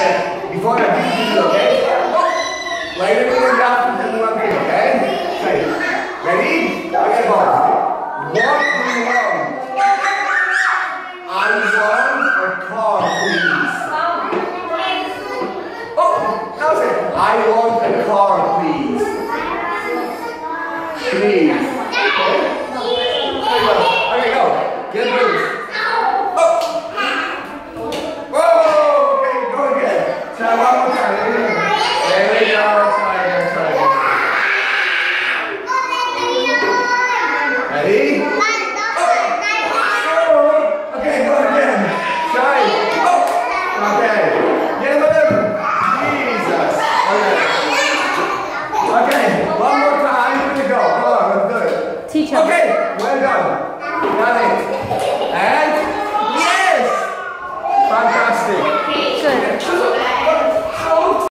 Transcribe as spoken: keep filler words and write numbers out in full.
Uh, before I give you, okay? Write everything down and one thing, okay? Say, ready? Okay, go. What do you want? I want a car.